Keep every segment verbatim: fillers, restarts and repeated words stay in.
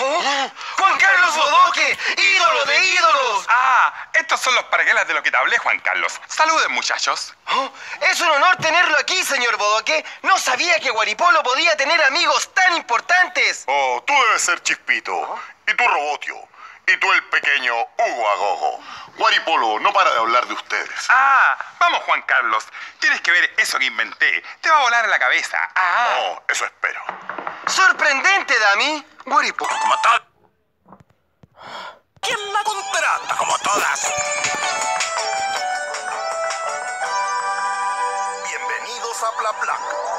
¿Oh? ¡Juan Carlos Bodoque! ¡Ídolo de ídolos! Ah, estos son los parguelas de lo que te hablé, Juan Carlos. Saluden, muchachos. Oh, es un honor tenerlo aquí, señor Bodoque. No sabía que Guaripolo podía tener amigos tan importantes. Oh, tú debes ser Chispito. Y tú, Robotio. Y tú, el pequeño Hugo Agogo. Guaripolo no para de hablar de ustedes. Ah, vamos, Juan Carlos. Tienes que ver eso que inventé. Te va a volar en la cabeza. Ah. Oh, eso espero. Sorprendente, Dami. Guaripolo. Como tal. ¿Quién me contrata como todas? Bienvenidos a Bla Bla.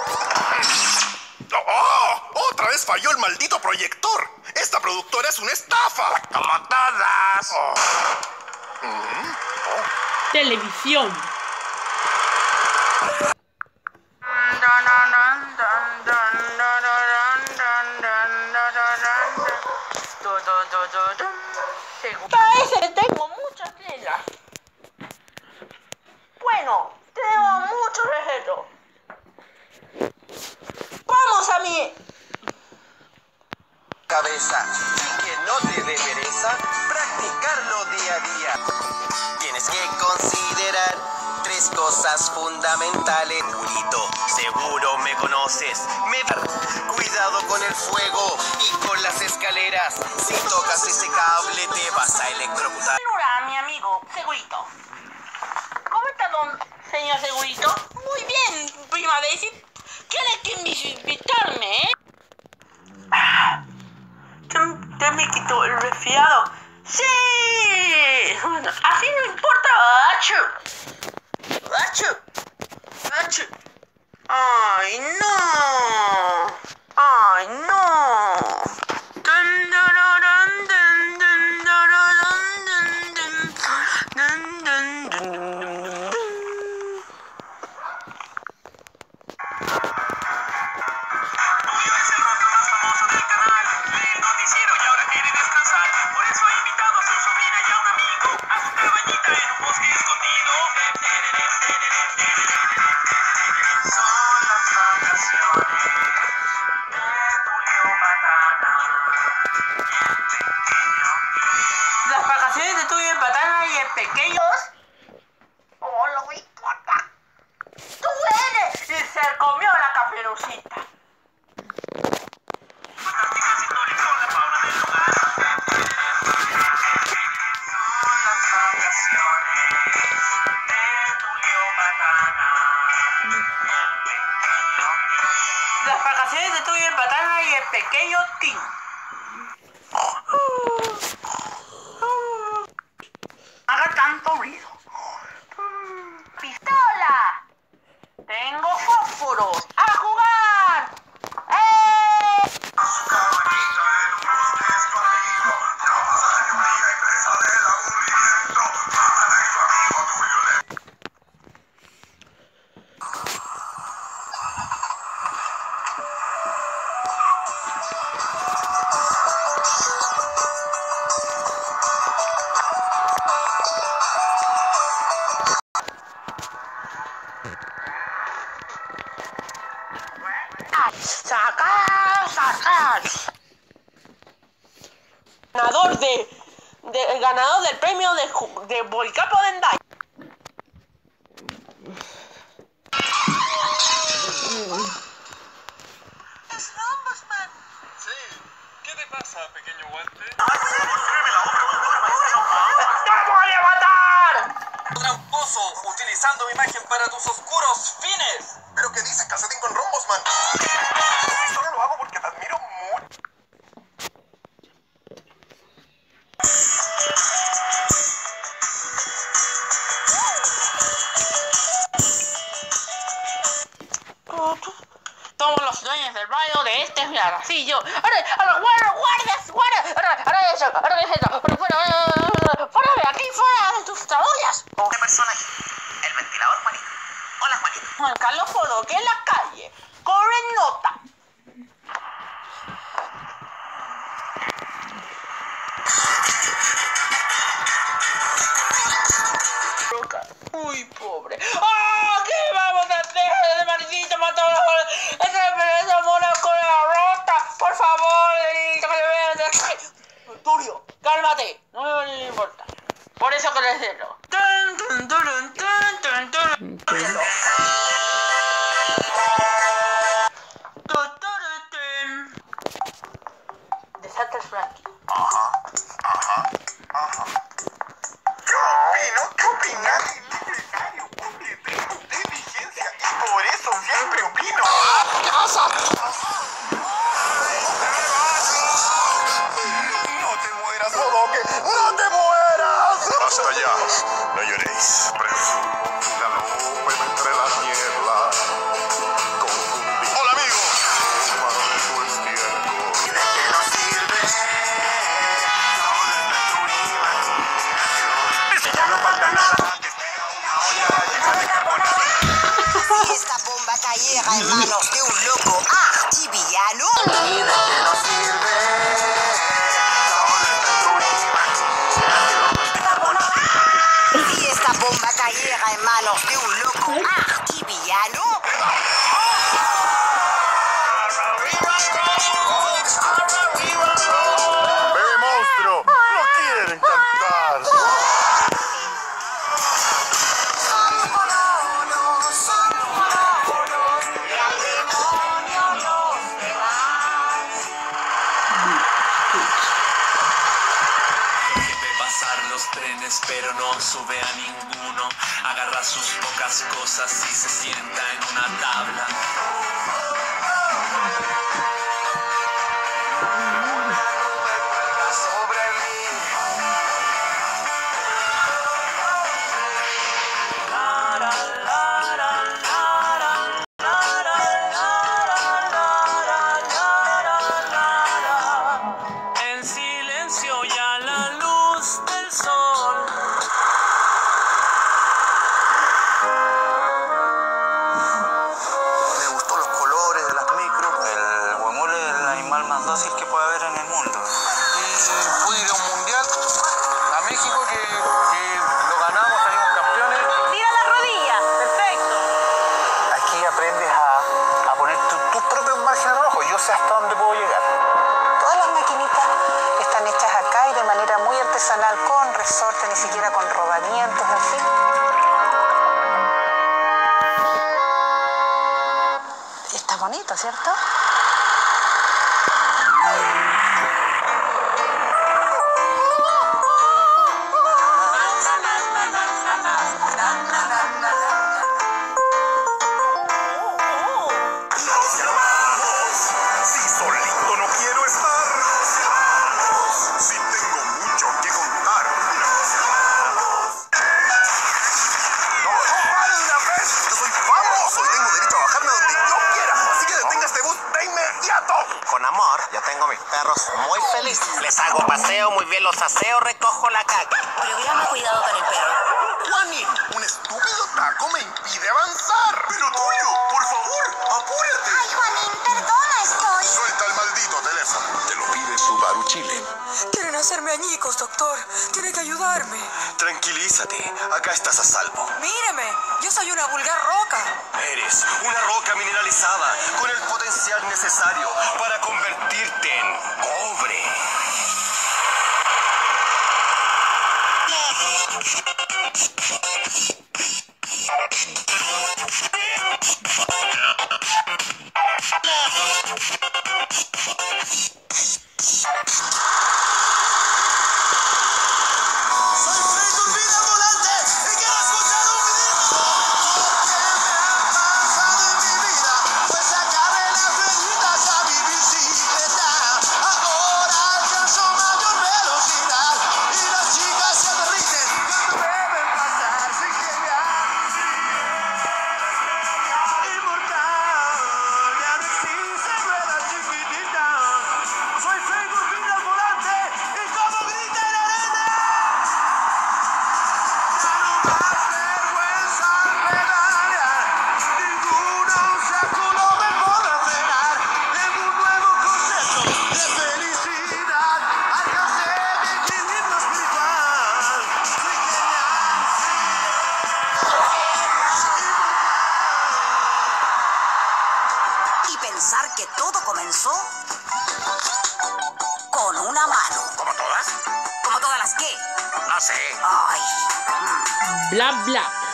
¡Oh! ¡Otra vez falló el maldito proyector! ¡Esta productora es una estafa! ¡Como todas! Oh. Mm-hmm. Oh. Televisión. Parece que tengo muchas tela. Bueno, tengo mucho rejeto. Vamos a mi cabeza y que no te dé pereza practicarlo día a día. Tienes que considerar tres cosas fundamentales. Segurito, seguro me conoces. Me... Cuidado con el fuego y con las escaleras. Si tocas ese cable te vas a electrocutar. Hola, mi amigo Segurito. ¿Cómo está, don señor Segurito? Muy bien, prima Daisy. Tiene que invitarme, ¿eh? ¿Ya me quitó el resfriado? ¡Sí! Bueno, así no importa. ¡Achú! ¡Achú! ¡Achú! ¡Ay, no! ¡Ay, no! Dun, dun, dun, dun, dun, dun, dun, dun, dun, dun, dun, dun. Las vacaciones de Tuyo y Patana y el pequeños. Oh, lo importa. Tú eres. Y se comió la caperucita. Las vacaciones de Tuyo y Patana y el pequeño Tim. Haga tanto ruido. ¡Pistola! ¡Tengo fósforos! ¡A jugar! ¡Eh! ¡Sacar! ¡Sacar! Ganador de, de... El ganador del premio de, de Volcapo Dendai. ¡Es Ombudsman! Sí. ¿Qué te pasa, pequeño guante? ¡Te voy a matar! Tramposo, utilizando mi imagen para tus oscuros fines. ¿Pero qué dices, calcetín con rombos, man? Solo lo hago porque te admiro mucho. Somos los dueños del barrio de este garacillo. Ahora, ahora, guarda, guardas, guarda. Ahora, ahora eso, ahora eso, ahora fuera, fuera de aquí, fuera de tus trabollas. ¿Qué persona aquí? El ventilador Juanito. Hola, Juanito. Juan Carlos Bodoque en la calle. Corre nota. Uy, pobre. ¡Ah! ¿Qué vamos a hacer? Ese maldito mató a la... Esa, esa mona con la rota. Por favor. escalones, pero no sube a ninguno. Agarra sus pocas cosas y se sienta en una tabla. Que puede haber en el mundo. Y pude ir a un mundial a México que, que lo ganamos, salimos campeones. Tira la rodilla, perfecto. Aquí aprendes a, a poner tu- tus propios márgenes rojos. Yo sé hasta dónde puedo llegar. Todas las maquinitas están hechas acá y de manera muy artesanal, con resorte, ni siquiera con rodamientos, en fin. Está bonito, ¿cierto? Si solito no quiero estar. Si tengo mucho que contar. No, no pare de una vez. Yo soy famoso y tengo derecho a bajarme donde yo quiera. Así que detenga este bus de inmediato. Con amor, yo tengo mis perros muy felices. Les hago paseo, muy bien los aseo, recojo la caca. Programa cuidado con el perro. Juanito, un estúpido taco me impide avanzar. Pero Tulio, por favor, apúrate. Ay, Juanín, perdona, estoy... Suelta el maldito teléfono. Te lo pide Subaru Chile. Quieren hacerme añicos, doctor. Tiene que ayudarme. Tranquilízate, acá estás a salvo. Míreme, yo soy una vulgar roca. Eres una roca mineralizada con el potencial necesario para convertirte en cobre. Pensar que todo comenzó con una mano. ¿Como todas? ¿Como todas las qué? No sé. Ay. Bla bla.